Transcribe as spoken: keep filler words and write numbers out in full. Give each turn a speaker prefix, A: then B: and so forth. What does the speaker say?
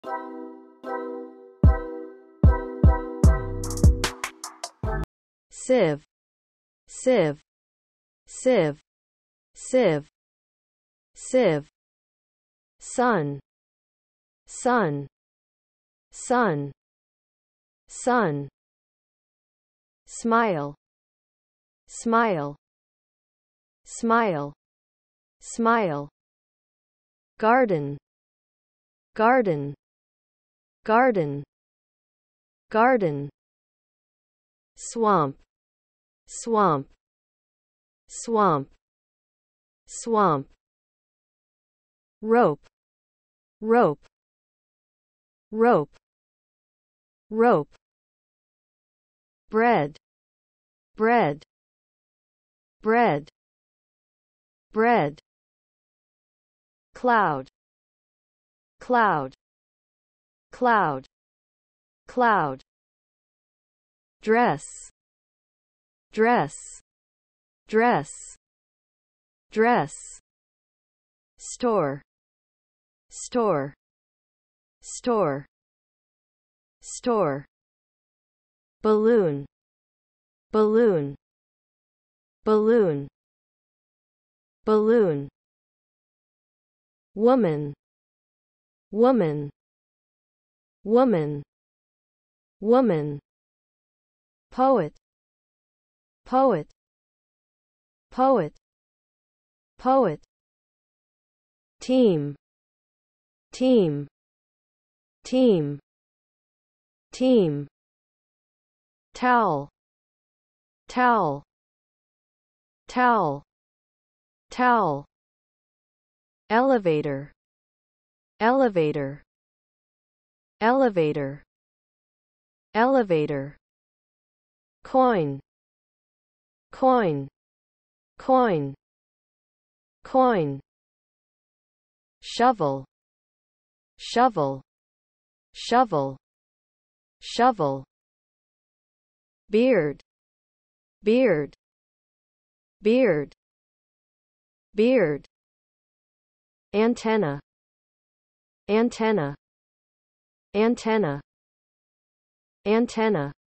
A: Sieve, sieve, sieve, sieve, sieve. Sun, sun, sun, sun. Smile, smile, smile, smile. Garden, garden, garden, garden. Swamp, swamp, swamp, swamp. Rope, rope, rope, rope. Bread, bread, bread, bread. Cloud, cloud, cloud, cloud. Dress, dress, dress, dress. Store, store, store, store. Balloon, balloon, balloon, balloon. Woman, woman, woman, woman. Poet, poet, poet, poet. Team, team, team, team. Towel, towel, towel, towel. Elevator, elevator, elevator, elevator. Coin, coin, coin, coin. Shovel, shovel, shovel, shovel. Beard, beard, beard, beard. Antenna, antenna, antenna, antenna.